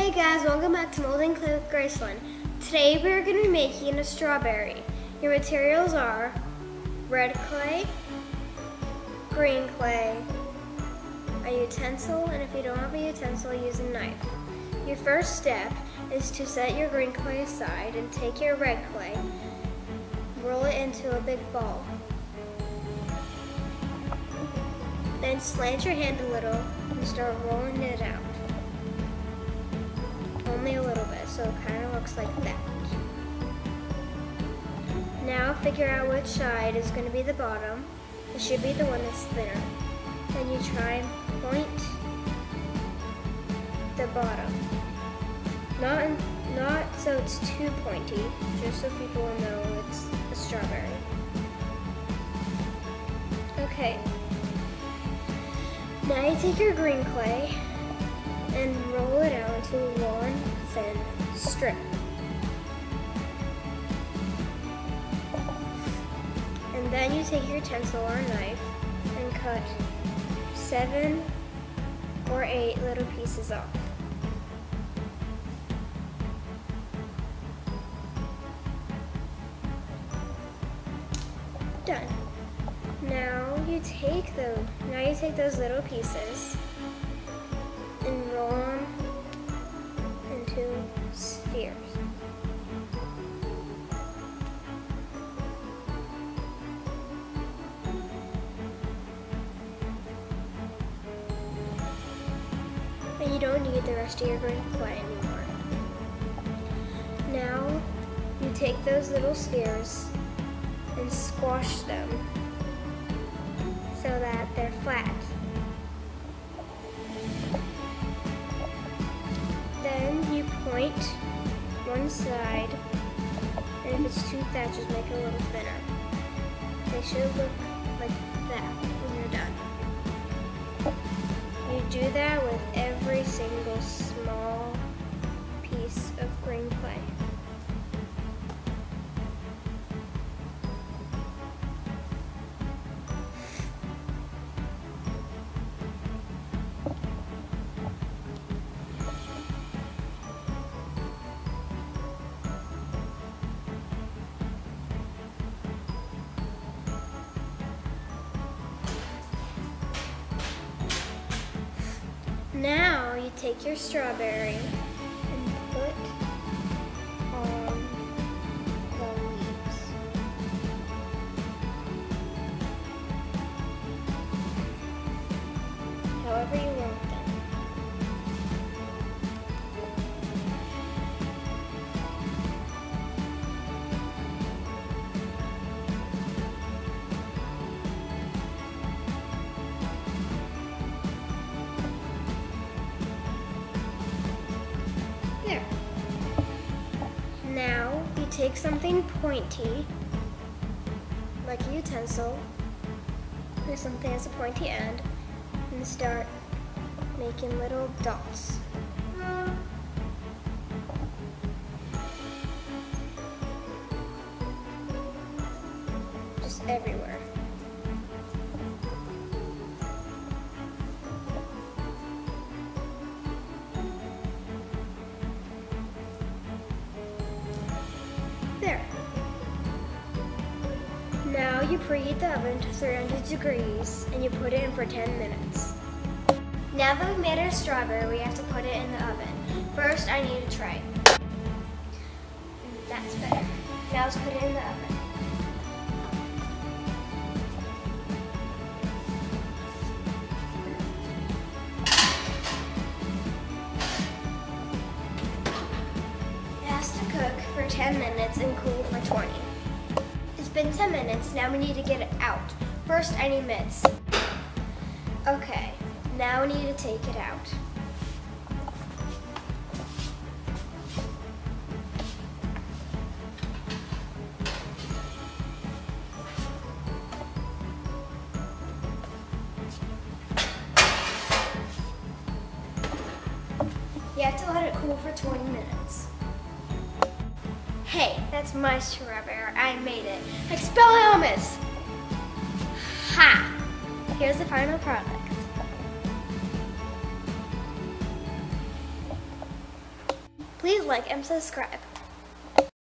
Hey guys, welcome back to Molding Clay with Gracelynn. Today we're going to be making a strawberry. Your materials are red clay, green clay, a utensil, and if you don't have a utensil, use a knife. Your first step is to set your green clay aside and take your red clay, roll it into a big ball. Then slant your hand a little and start rolling it out. Only a little bit, so it kind of looks like that. Now figure out which side is going to be the bottom. It should be the one that's thinner. Then you try and point the bottom. Not so it's too pointy, just so people will know it's a strawberry. Okay. Now you take your green clay and roll it out into one thin strip. And then you take your utensil or knife and cut 7 or 8 little pieces off. Done. Now you take those little pieces and roll them into spheres. And you don't need the rest of your green clay anymore. Now you take those little spheres and squash them so that they're flat. Then you point one side, and if it's too fat, just make it a little thinner. They should look like that when you're done. You do that with every single small piece of green clay. Now you take your strawberry and put on the leaves. However you want them. There. Now you take something pointy, like a utensil, or something that's a pointy end, and start making little dots. Just everywhere. There. Now you preheat the oven to 300 degrees and you put it in for 10 minutes. Now that we've made our strawberry, we have to put it in the oven. First, I need a tray. That's better. Now let's put it in the oven. It has to cook for 10 minutes and cool for 20. It's been 10 minutes, now we need to get it out. First, I need mitts. Okay, now we need to take it out. You have to let it cool for 20 minutes. Hey, that's my strawberry. I made it. Expelliarmus! Ha! Here's the final product. Please like and subscribe.